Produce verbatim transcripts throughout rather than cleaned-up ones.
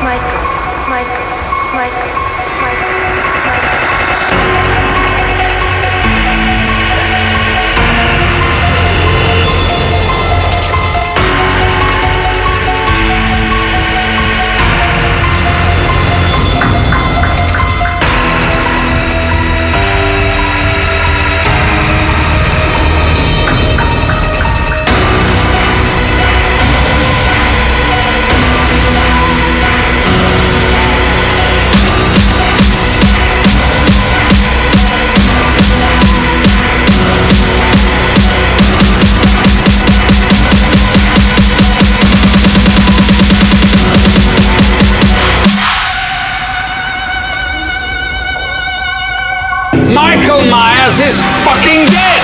Michael, Michael, Michael, Michael, Michael. Michael Myers is fucking dead!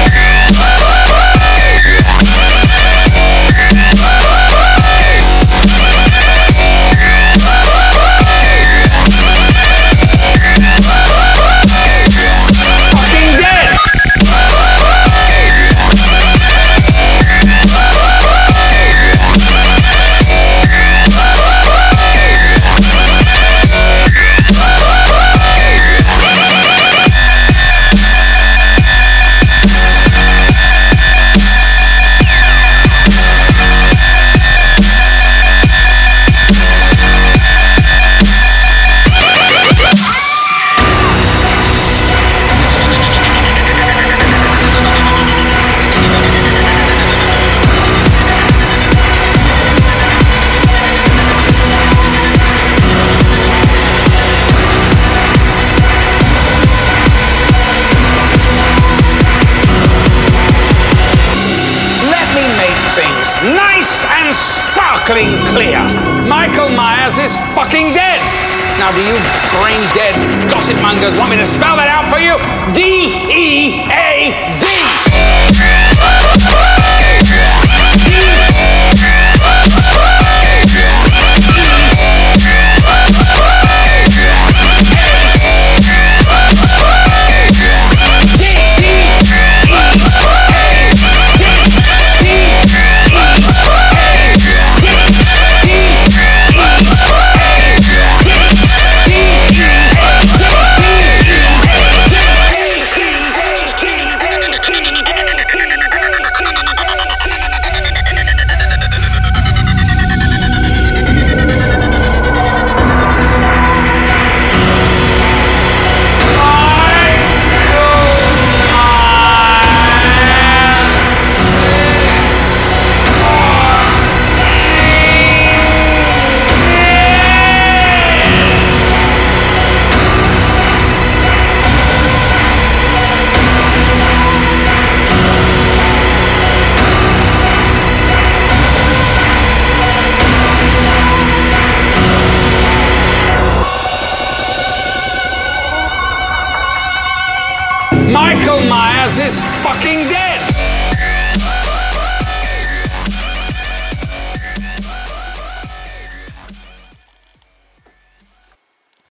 Nice and sparkling clear. Michael Myers is fucking dead. Now, do you brain-dead gossip mongers want me to spell that out for you? D E A D. Michael Myers is fucking dead!